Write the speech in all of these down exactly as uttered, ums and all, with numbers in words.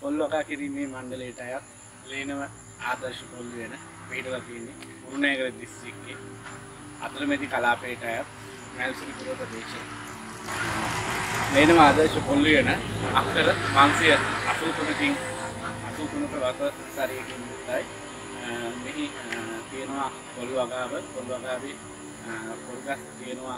පොල් වගා කිරීමේ මණ්ඩලයට අයත් ලේනව ආදර්ශ පොල් වෙන පිටලා තියෙන්නේ උරුණෑගල දිස්ත්‍රික්කයේ අතරමැදි කලාපයට අයත් මැල්සිරිපුර ප්‍රදේශයේ ලේනව ආදර්ශ පොල් වෙන අක්කර පන්සිය අසූ තුනකින් අසූ තුනක වසරයකින් යුක්තයි. මෙහි තියෙනවා පොල් වගාව පොල් වගාවේ පොල් ගස් තියෙනවා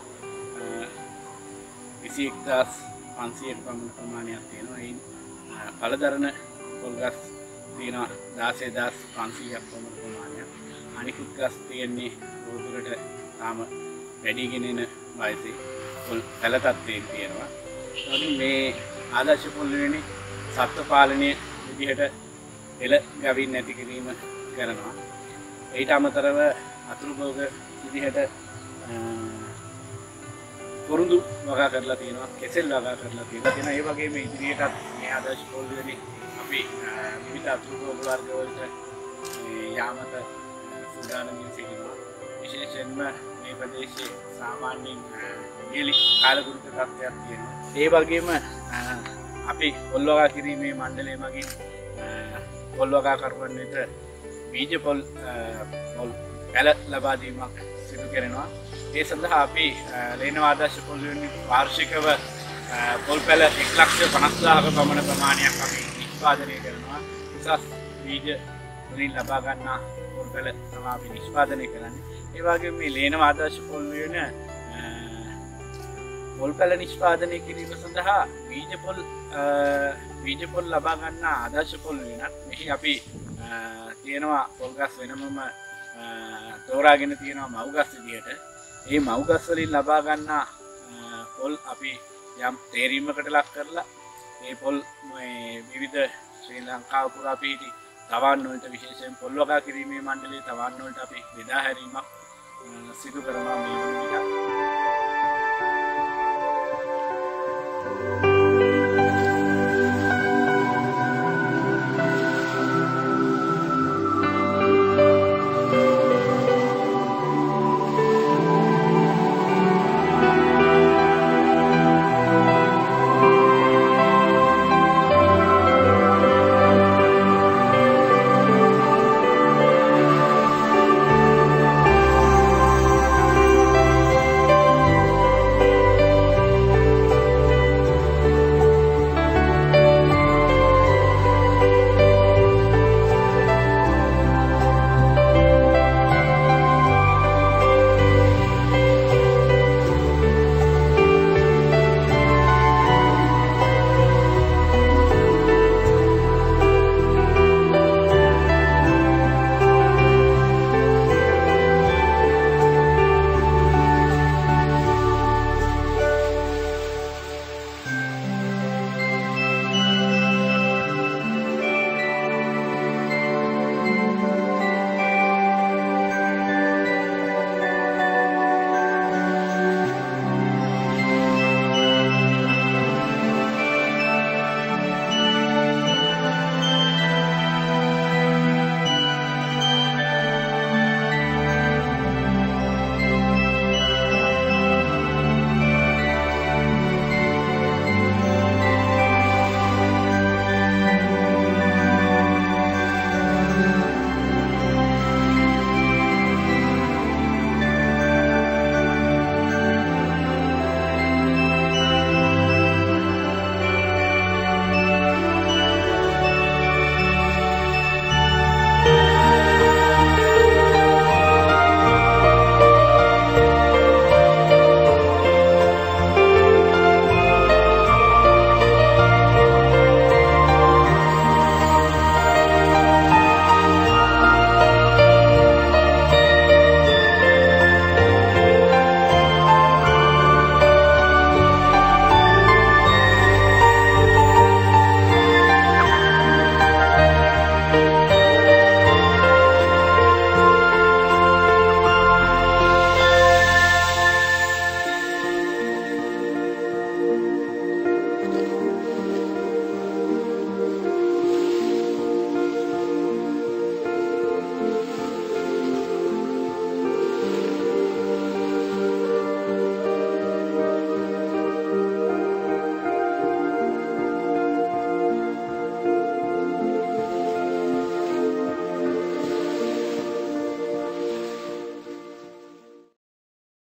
විසි එක්දාස් පන්සියක පමණ ප්‍රමාණයක් තියෙනවා. ඒ පළදරන පොල් ගස් තියෙනවා දාසයදාස් පන්සීයක් පමණ ප්‍රමාණයක්. අනිකුත් ගස් තියෙන්නේ රෝදුරට තාම වැඩිගෙන එන වයසේ පොල් පැල තත්ත්වයෙන් තියෙනවා. මේ ආදර්ශ පොල් වෙන්නේ සත්ත්ව පාලනය විදිහට එළ ගවින් නැති කිරීම කරනවා. ඊට අමතරව අතුරු භෝග විදිහට පොරුඳු වගා කරලා තියෙනවා, කෙසෙල් වගා කරලා තියෙනවා. ඒ වගේම ඉදිරියටත් මේ ආදර්ශ පොල් වෙන්නේ අපි විවිධ අතුරු භෝග වර්ග වලට යාමත සූදානම්ින් සිටිනවා. විශේෂයෙන්ම මේ ප්‍රදේශයේ සාමාන්‍යයෙන් නියලි කාලගුරුක තත්ත්වයක් තියෙනවා. ඒ වගේම අපි පොල් වගා කිරීමේ මණ්ඩලය මගින් පොල් වගා කරුවන් වෙත බීජ පොල් පොල් පැල ලබා දීමක් සිදු කරනවා. ඒ සඳහා අපි ලේනව ආදර්ශ පොල් වෙන්නේ වාර්ෂිකව පොල් පැල එක ලක්ෂ පනස් හදාරක පමණ ප්‍රමාණයක් අපි නිෂ්පාදනය කරනවා. උසස් බීජ වලින් ලබා ගන්නා පොල් පැල තමයි අපි නිෂ්පාදනය කරන්නේ. ඒ වගේම මේ ලේනව ආදර්ශ පොල් වෙන පොල් පැල නිෂ්පාදනය කිරීම සඳහා බීජ පොල් බීජ පොල් ලබා ගන්නා ආදර්ශ පොල් වෙනත් මෙහි අපි තියෙනවා පොල් ගස් වෙනමම තෝරාගෙන තියෙනවා මව් ගස් විදිහට. මේ මව් ගස් වලින් ලබා ගන්නා පොල් අපි යම් තේරීමකට ලක් කරලා මේ පොල් මේ විවිධ ශ්‍රී ලංකාව පුරා පිහිටි තවන් වලට විශේෂයෙන් පොල් වගා කිරීමේ මණ්ඩලයේ තවන් වලට අපි බෙදා හැරීමක් සිදු කරනවා මේ වන විට.